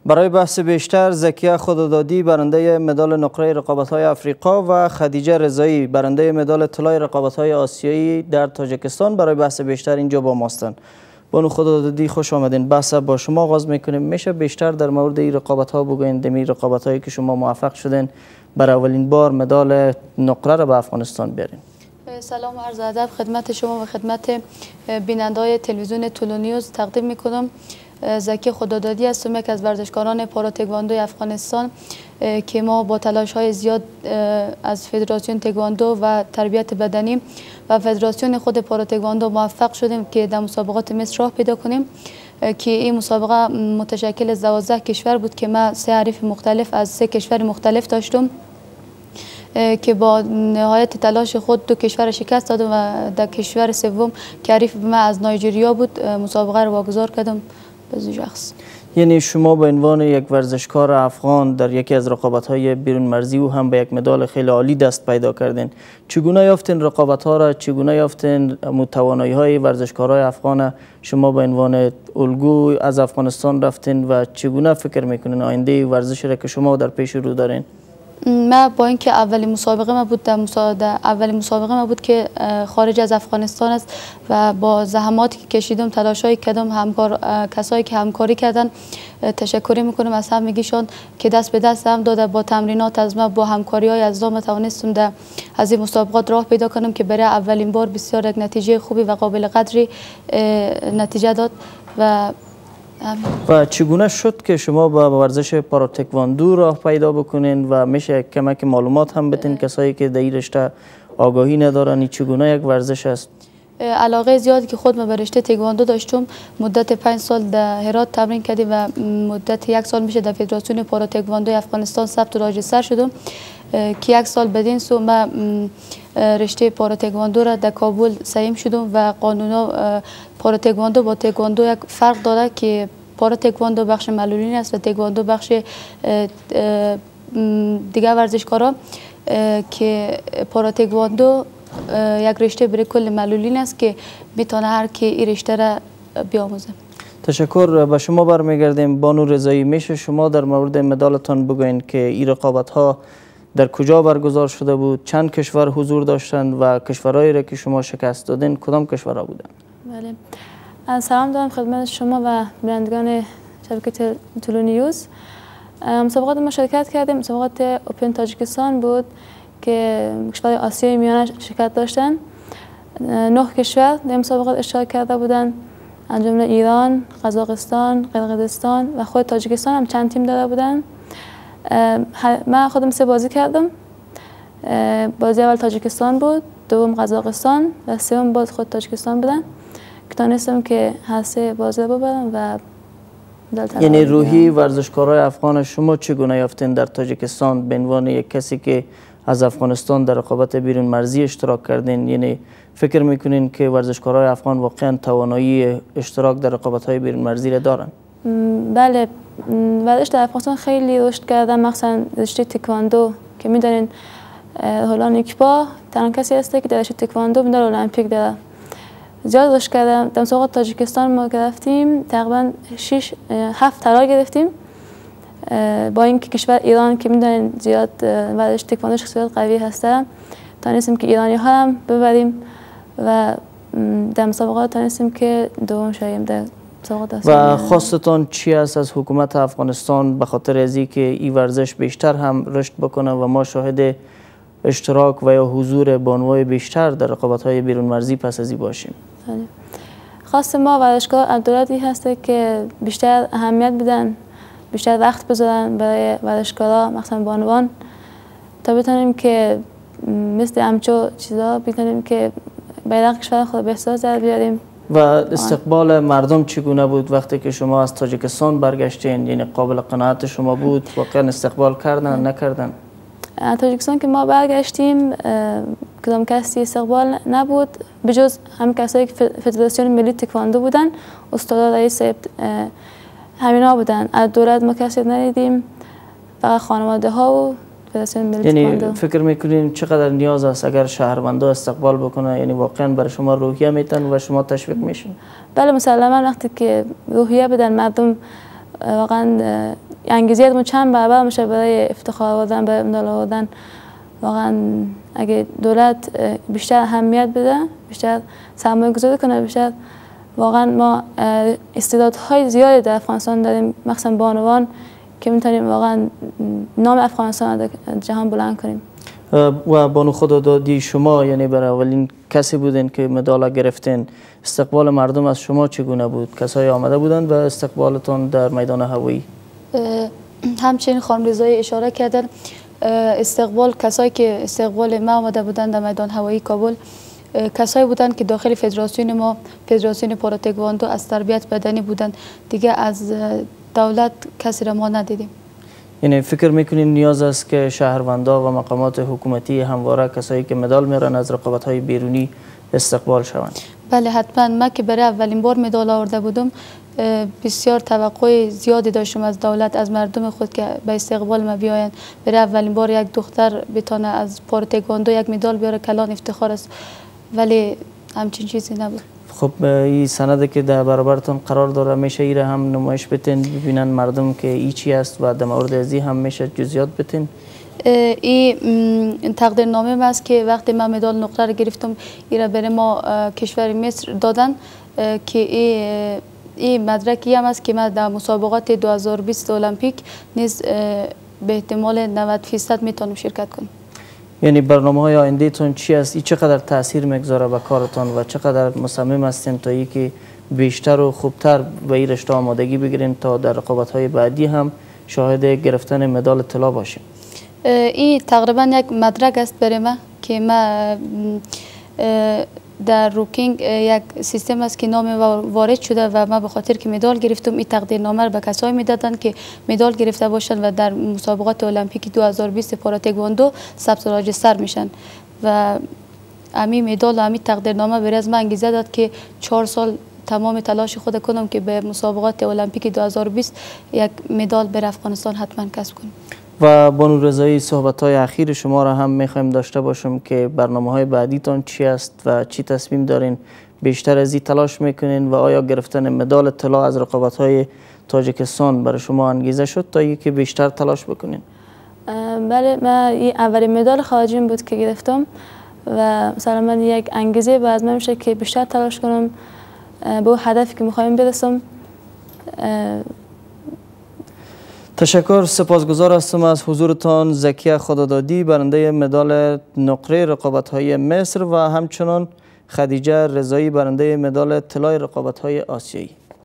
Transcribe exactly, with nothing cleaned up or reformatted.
برای بحث بیشتر زکیه خدادادی برنده مدال نقره رقابت‌های آفریقا و خدیجه رضایی برنده مدال طلای رقابت‌های آسیایی در تاجیکستان برای بحث بیشتر اینجا با ما هستند. بانو خدادادی خوش آمدین. بحث با شما آغاز میکنیم. میشه بیشتر در مورد این رقابت‌ها بگوین؟ دمی رقابت‌هایی که شما موفق شدین برای اولین بار مدال نقره را به افغانستان بیارین. سلام و عرض ادب خدمت شما و خدمت بیننده‌های تلویزیون طلو نیوز تقدیم میکنم. زکی خدادادی هستم، یک از ورزشکاران پارا تکواندو افغانستان که ما با تلاش های زیاد از فدراسیون تکواندو و تربیت بدنی و فدراسیون خود پارا تکواندو موفق شدیم که در مسابقات مصر راه پیدا کنیم که این مسابقه متشکل از دوازده کشور بود که ما سه حریف مختلف از سه کشور مختلف داشتم که با نهایت تلاش خود دو کشور شکست دادم و در کشور سوم که حریف ما از نایجریا بود مسابقه رو واگذار کردم به شخص. یعنی شما به عنوان یک ورزشکار افغان در یکی از رقابت‌های بیرون مرزی و هم به یک مدال خیلی عالی دست پیدا کردین. چگونه یافتین رقابت‌ها را؟ چگونه یافتین توانایی‌های ورزشکارای افغان؟ شما به عنوان الگو از افغانستان رفتین و چگونه فکر میکنین آینده ورزش را که شما در پیش رو دارین؟ ما با اینکه اولین مسابقه ما بود در مسابقه اولین مسابقه ما بود که خارج از افغانستان است و با زحماتی که کشیدم تلاشایی کردم همکار کسایی که همکاری کردن تشکری میکنم از همگیشان که دست به دست هم داده با تمرینات از ما با همکاری های از ما توانستم در از این مسابقات راه پیدا کنم که برای اولین بار بسیار یک نتیجه خوبی و قابل قدری نتیجه داد. و و چگونه شد که شما با ورزش پارا تکواندو راه پیدا بکنین و میشه کمک معلومات هم بتین کسایی که در این رشته آگاهی ندارن چگونه یک ورزش است؟ علاقه زیادی که خود ما به رشته تکواندو داشتم، مدت پنج سال در هرات تمرین کردیم و مدت یک سال میشه در فدراسیون پارا تکواندو افغانستان ثبت و راجستر شدم که یک سال بدین سو ما رشته پارا تکواندو را در کابل سعیم شدم و قانونا پارا تکواندو با تکواندو یک فرق داره که پارا تکواندو بخش معلولین است و تکواندو بخش دیگر ورزشکارا که پارا تکواندو یک رشته برای کل معلولین است که میتونه هر کی این رشته را بیاموزه. تشکر. به شما برمیگردیم. بانو رضایی، میشه شما در مورد مدالتان بگوین که این رقابت ها در کجا برگزار شده بود؟ چند کشور حضور داشتند و کشورهایی را که شما شکست دادین کدام کشورها بودند؟ بله، سلام دارم خدمت شما و بینندگان شبکه طلو نیوز. مسابقات ما شرکت کردیم. مسابقات اوپن تاجیکستان بود که کشورهای آسیای میانه شرکت داشتن. نه کشور در مسابقات اشتراک کرده بودند، از جمله ایران، قزاقستان، قرقیزستان و خود تاجیکستان هم چند تیم داده بودند. من خودم سه بازی کردم. بازی اول تاجیکستان بود، دوم قزاقستان و سوم باز خود تاجیکستان بودن که تونستم که هر سه بازی ببرم و یعنی روحی ورزشکارای افغان شما چگونه یافتین در تاجیکستان به عنوان یک کسی که از افغانستان در رقابت بیرون مرزی اشتراک کردین؟ یعنی فکر میکنین که ورزشکارای افغان واقعا توانایی اشتراک در رقابت‌های بیرون مرزی را دارن؟ بله، ورزش در افغانستان خیلی رشد کرده، مخصوصا رشته تکواندو که میدونین هولان اکبا تنها کسی هسته که در رشته تکواندو مدال المپیک داره. زیاد رشد کرده. در مسابقات تاجیکستان ما گرفتیم تقریبا شش هفت طلا گرفتیم، با اینکه کشور ایران که میدونین زیاد ورزش تکواندوش زیاد قوی هسته تونستیم که ایرانی ها هم ببریم و در مسابقات تونستیم که دوم شویم در مسابقات. و خواستتان چی است از حکومت افغانستان به خاطر از اینکه این ورزش بیشتر هم رشد بکنه و ما شاهد اشتراک و یا حضور بانوای بیشتر در رقابت‌های بیرون مرزی پس از این باشیم؟ خواست ما ورزشکار از دولتی هسته که بیشتر اهمیت بدن، بیشتر وقت بذارن برای ورزشکارا مخصوصا بانوان تا بتونیم که مثل همچو چیزا بتونیم که بیرق کشور خود به احساس در بیاریم. و استقبال مردم چگونه بود وقتی که شما از تاجیکستان برگشتین؟ یعنی قابل قناعت شما بود؟ واقعا استقبال کردن نکردن؟ تاجیکستان که ما برگشتیم کدام کسی استقبال نبود بجز هم کسایی که فدراسیون ملی تکواندو بودن، استاد رئیس همینا بودن. از دولت ما کسی ندیدیم، فقط خانواده ها و فدراسیون ملی یعنی تکواندو. فکر میکنین چقدر نیاز است اگر شهروندان استقبال بکنه؟ یعنی واقعا برای شما روحیه میتن و شما تشویق میشین؟ بله مسلما وقتی که روحیه بدن مردم واقعا انگیزیتمون چند برابر میشه برای افتخار آوردن، برای مدال آوردن. واقعا اگه دولت بیشتر اهمیت بده، بیشتر سرمایه گذاری کنه، بیشتر واقعا ما استعدادهای زیادی در افغانستان داریم، مخصوصا بانوان که میتونیم واقعا نام افغانستان در جهان بلند کنیم. و بانو خدادادی شما یعنی برای اولین کسی بودین که مدال گرفتین، استقبال مردم از شما چگونه بود؟ کسایی آمده بودند و استقبالتون در میدان هوایی؟ همچنین خانم رضایی اشاره کردن، استقبال کسایی که استقبال ما آمده بودند در میدان هوایی کابل کسایی بودند که داخل فدراسیون ما، فدراسیون پارا تکواندو، از تربیت بدنی بودند. دیگه از دولت کسی را ما ندیدیم. یعنی فکر میکنین نیاز است که شهروندا و مقامات حکومتی همواره کسایی که مدال میرن از رقابت‌های بیرونی استقبال شوند؟ بله حتما. ما که برای اولین بار مدال آورده بودم بسیار توقع زیادی داشتم از دولت، از مردم خود که به استقبال ما بیایند. برای اولین بار یک دختر بتونه از پارا تکواندو یک مدال بیاره کلان افتخار است، ولی همچین چیزی نبود. خب این سنده که در برابرتون قرار داره میشه ایره هم نمایش بتین ببینن مردم که ای چی است و در مورد ازی هم میشه جزئیات بتین؟ این تقدیرنامه است که وقتی من مدال نقره رو گرفتم ایره برای ما کشور مصر دادن که این این مدرکی هم است که من در مسابقات دو هزار و بیست المپیک نیز به احتمال نود فیصد میتونم شرکت کنم. یعنی برنامه های آینده تون چی است؟ این چقدر تاثیر میگذاره به کارتون و چقدر مصمم هستین تا ای که بیشتر و خوبتر به این رشته آمادگی بگیرین تا در رقابت های بعدی هم شاهد گرفتن مدال طلا باشیم؟ این تقریبا یک مدرک است برای من که من در روکینگ یک سیستم است که نام وارد شده و من به خاطر که مدال گرفتم این تقدیرنامه رو به کسایی میدادن که مدال گرفته باشند و در مسابقات المپیک دو هزار و بیست پارا تکواندو ثبت راجستر میشن و امی مدال و امی تقدیرنامه برای از من انگیزه داد که چهار سال تمام تلاش خود کنم که به مسابقات المپیک دو هزار و بیست یک مدال بر افغانستان حتما کسب کنم. و بانو رضایی صحبت‌های اخیر شما را هم میخوایم داشته باشم که برنامه‌های بعدیتان چی است و چی تصمیم دارین؟ بیشتر از این تلاش میکنین و آیا گرفتن مدال طلا از رقابت‌های تاجیکستان برای شما انگیزه شد تا اینکه بیشتر تلاش بکنین؟ بله، من این اولین مدال خارجیم بود که گرفتم و مثلا من یک انگیزه باز من میشه که بیشتر تلاش کنم به اون هدفی که میخوایم برسم. تشکر، سپاسگزار هستم از حضورتان زکیه خدادادی، برنده مدال نقره رقابت‌های مصر و همچنان خدیجه رضایی برنده مدال طلای رقابت‌های آسیایی.